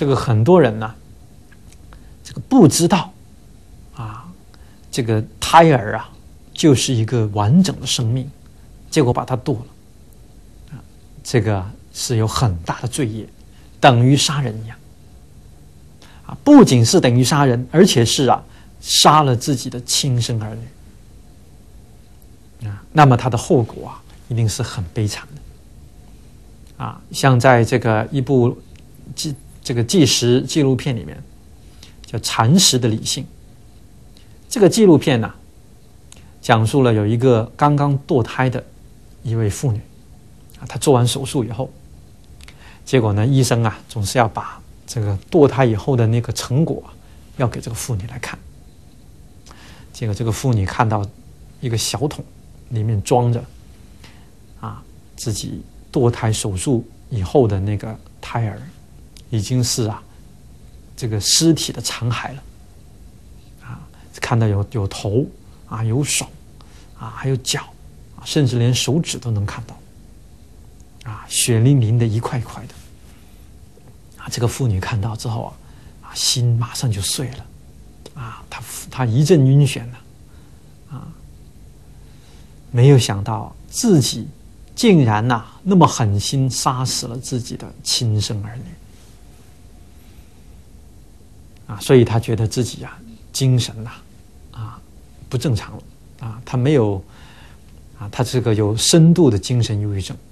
这个很多人呢，这个不知道啊，这个胎儿啊就是一个完整的生命，结果把它剁了，这个是有很大的罪业，等于杀人一样啊！不仅是等于杀人，而且是杀了自己的亲生儿女啊！那么他的后果一定是很悲惨的啊！像在这个一部纪实纪录片里面，叫《蚕食的理性》。这个纪录片呢，讲述了有一个刚刚堕胎的一位妇女啊，她做完手术以后，结果呢，医生总是要把这个堕胎以后的那个成果要给这个妇女来看。结果这个妇女看到一个小桶，里面装着自己堕胎手术以后的那个胎儿，已经是这个尸体的残骸了看到有头有手还有脚甚至连手指都能看到血淋淋的一块一块的这个妇女看到之后心马上就碎了她一阵晕眩了没有想到自己竟然那么狠心杀死了自己的亲生儿女所以他觉得自己精神不正常了他没有他这个有深度的精神忧郁症。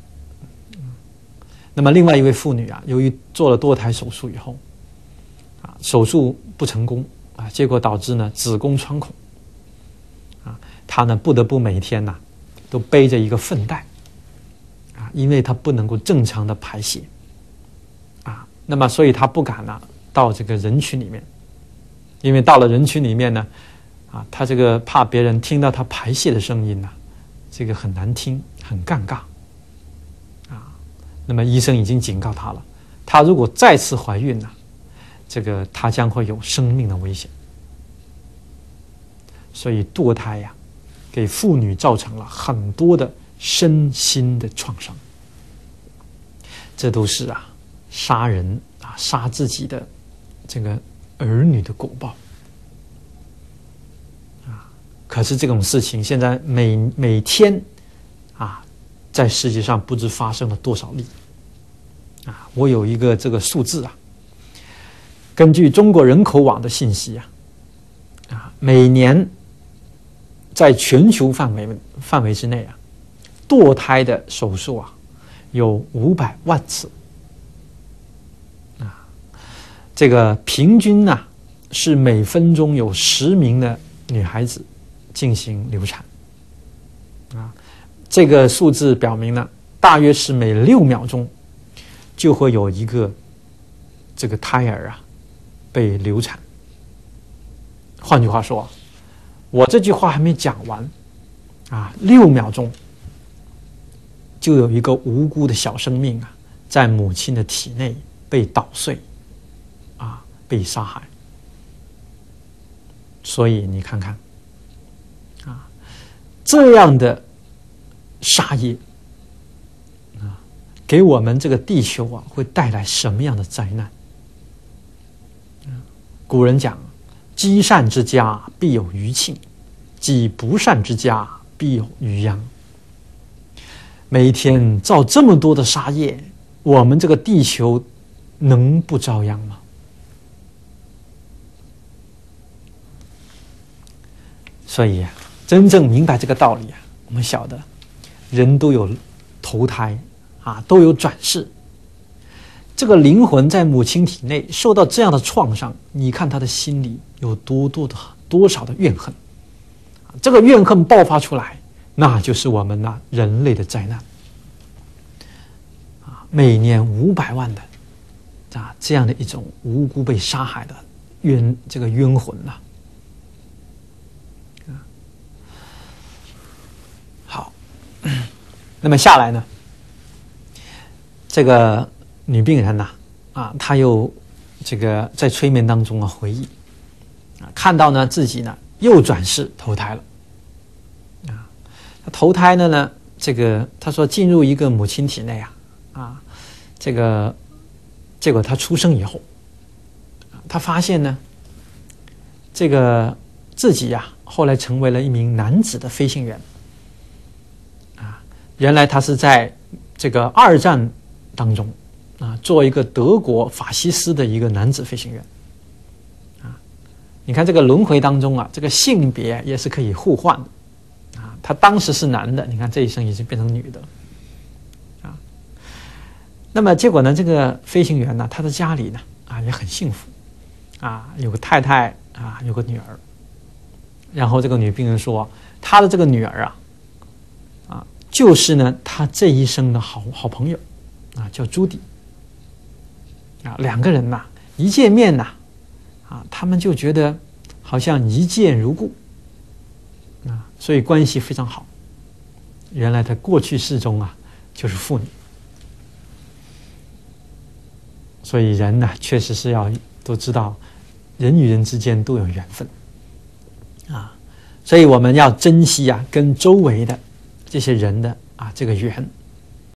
那么另外一位妇女由于做了堕胎手术以后手术不成功结果导致呢子宫穿孔她呢不得不每天都背着一个粪袋因为她不能够正常的排泄那么所以她不敢到这个人群里面，因为到了人群里面呢她这个怕别人听到她排泄的声音这个很难听，很尴尬那么医生已经警告她了，她如果再次怀孕这个她将会有生命的危险。所以堕胎给妇女造成了很多的身心的创伤，这都是杀人杀自己的这个儿女的果报可是这种事情现在每天在世界上不知发生了多少例我有一个这个数字根据中国人口网的信息每年在全球范围之内堕胎的手术有500万次这个平均是每分钟有10名的女孩子进行流产这个数字表明呢，大约是每6秒钟就会有一个这个胎儿被流产。换句话说我这句话还没讲完6秒钟就有一个无辜的小生命在母亲的体内被捣碎被杀害。所以你看看这样的杀业给我们这个地球会带来什么样的灾难？古人讲积善之家必有余庆，积不善之家必有余殃。每一天造这么多的杀业，我们这个地球能不遭殃吗？所以真正明白这个道理我们晓得人都有投胎都有转世。这个灵魂在母亲体内受到这样的创伤，你看他的心里有多少的怨恨，这个怨恨爆发出来，那就是我们人类的灾难每年500万的这样的一种无辜被杀害的这个冤魂好，那么下来呢，这个女病人她又这个在催眠当中回忆看到呢自己呢又转世投胎了投胎呢这个她说进入一个母亲体内这个结果他出生以后，他发现呢，这个自己呀，后来成为了一名男子的飞行员。原来他是在这个2战当中做一个德国法西斯的一个男子飞行员。你看这个轮回当中这个性别也是可以互换的他当时是男的，你看这一生已经变成女的那么结果呢，这个飞行员呢，他的家里呢也很幸福有个太太有个女儿。然后这个女病人说，她的这个女儿就是呢她这一生的好朋友叫朱迪两个人一见面他们就觉得好像一见如故所以关系非常好。原来在过去世中就是父女。所以人呢，确实是要都知道，人与人之间都有缘分所以我们要珍惜跟周围的这些人的这个缘。